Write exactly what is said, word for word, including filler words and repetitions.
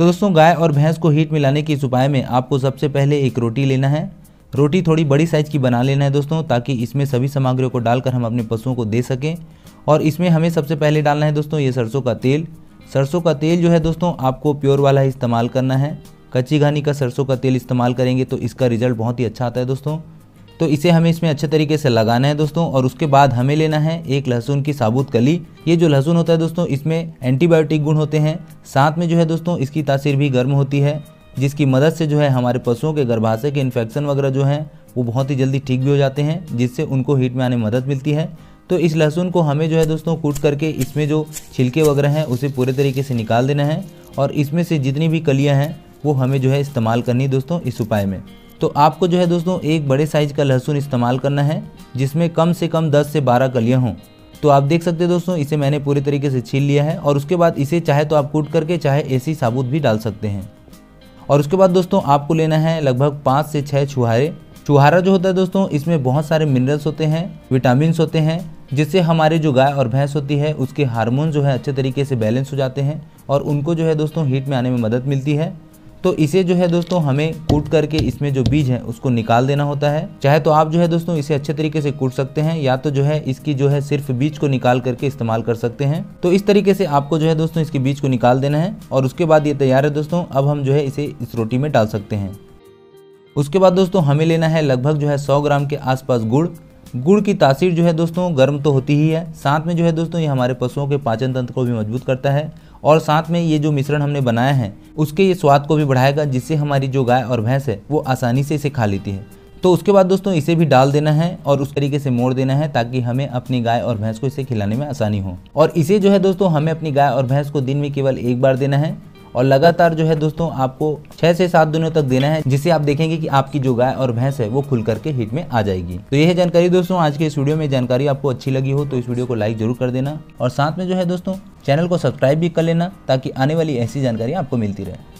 तो दोस्तों गाय और भैंस को हीट में लाने के इस उपाय में आपको सबसे पहले एक रोटी लेना है। रोटी थोड़ी बड़ी साइज़ की बना लेना है दोस्तों, ताकि इसमें सभी सामग्रियों को डालकर हम अपने पशुओं को दे सकें। और इसमें हमें सबसे पहले डालना है दोस्तों ये सरसों का तेल। सरसों का तेल जो है दोस्तों आपको प्योर वाला ही इस्तेमाल करना है। कच्ची घानी का सरसों का तेल इस्तेमाल करेंगे तो इसका रिजल्ट बहुत ही अच्छा आता है दोस्तों। तो इसे हमें इसमें अच्छे तरीके से लगाना है दोस्तों। और उसके बाद हमें लेना है एक लहसुन की साबुत कली। ये जो लहसुन होता है दोस्तों इसमें एंटीबायोटिक गुण होते हैं, साथ में जो है दोस्तों इसकी तासीर भी गर्म होती है, जिसकी मदद से जो है हमारे पशुओं के गर्भाशय के इन्फेक्शन वगैरह जो हैं वो बहुत ही जल्दी ठीक भी हो जाते हैं, जिससे उनको हीट में आने में मदद मिलती है। तो इस लहसुन को हमें जो है दोस्तों कूट करके इसमें जो छिलके वगैरह हैं उसे पूरे तरीके से निकाल देना है। और इसमें से जितनी भी कलियाँ हैं वो हमें जो है इस्तेमाल करनी दोस्तों इस उपाय में। तो आपको जो है दोस्तों एक बड़े साइज़ का लहसुन इस्तेमाल करना है, जिसमें कम से कम दस से बारह कलियाँ हों। तो आप देख सकते हैं दोस्तों इसे मैंने पूरे तरीके से छील लिया है। और उसके बाद इसे चाहे तो आप कूट करके चाहे ऐसी साबुत भी डाल सकते हैं। और उसके बाद दोस्तों आपको लेना है लगभग पाँच से छः छुहारे। छुहारा जो होता है दोस्तों इसमें बहुत सारे मिनरल्स होते हैं, विटामिन्स होते हैं, जिससे हमारे जो गाय और भैंस होती है उसके हार्मोन जो है अच्छे तरीके से बैलेंस हो जाते हैं और उनको जो है दोस्तों हीट में आने में मदद मिलती है। तो इसे जो है दोस्तों हमें कूट करके इसमें जो बीज है उसको निकाल देना होता है। चाहे तो आप जो है दोस्तों इसे अच्छे तरीके से कूट सकते हैं, या तो जो है इसकी जो है सिर्फ बीज को निकाल करके इस्तेमाल कर सकते हैं। तो इस तरीके से आपको जो है दोस्तों इसके बीज को निकाल देना है। और उसके बाद ये तैयार है दोस्तों। अब हम जो है इसे इस रोटी में डाल सकते हैं। उसके बाद दोस्तों हमें लेना है लगभग जो है सौ ग्राम के आसपास गुड़। गुड़ की तासीर जो है दोस्तों गर्म तो होती ही है, साथ में जो है दोस्तों ये हमारे पशुओं के पाचन तंत्र को भी मजबूत करता है। और साथ में ये जो मिश्रण हमने बनाया है उसके ये स्वाद को भी बढ़ाएगा, जिससे हमारी जो गाय और भैंस है वो आसानी से इसे खा लेती है। तो उसके बाद दोस्तों इसे भी डाल देना है और उस तरीके से मोड़ देना है, ताकि हमें अपनी गाय और भैंस को इसे खिलाने में आसानी हो। और इसे जो है दोस्तों हमें अपनी गाय और भैंस को दिन में केवल एक बार देना है और लगातार जो है दोस्तों आपको छः से सात दिनों तक देना है, जिससे आप देखेंगे कि आपकी जो गाय और भैंस है वो खुल करके हीट में आ जाएगी। तो ये है जानकारी दोस्तों आज के इस वीडियो में। जानकारी आपको अच्छी लगी हो तो इस वीडियो को लाइक जरूर कर देना और साथ में जो है दोस्तों चैनल को सब्सक्राइब भी कर लेना, ताकि आने वाली ऐसी जानकारी आपको मिलती रहे।